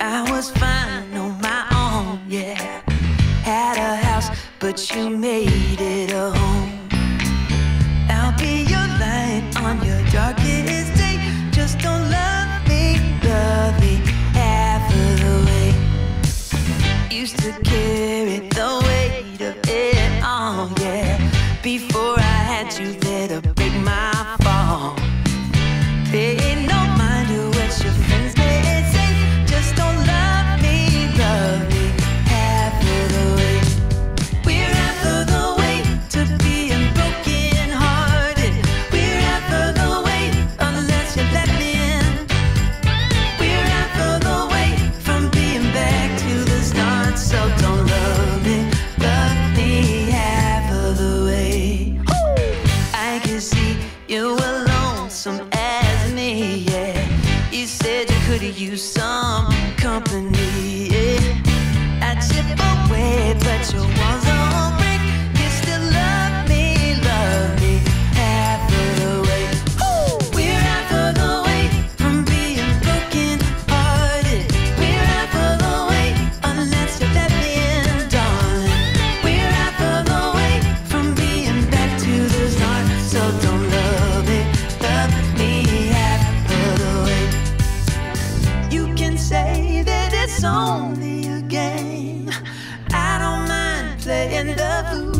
I was fine on my own, yeah. Had a house, but you made it a home. I'll be your light on your darkest day. Just don't love me half of the way. Used to carry the weight of it all, yeah. Before I had you there to break my fall. Paying no mind to what your friends may say. Just don't love me half of the way. We're half of the way to being broken hearted. We're half of the way unless you let me in. We're half of the way from being back to the start. So don't love me half of the way. I can see you were lonesome as me, yeah. You said you could use some company, yeah. I chip away, but your walls don't break. You still love me half of the way. We're half of the way from being broken hearted. We're half of the way unless you let me in, darling. We're half of the way from being back to the start. So don't love me half of the way. You can say that it's only a game. I don't mind playing the fool.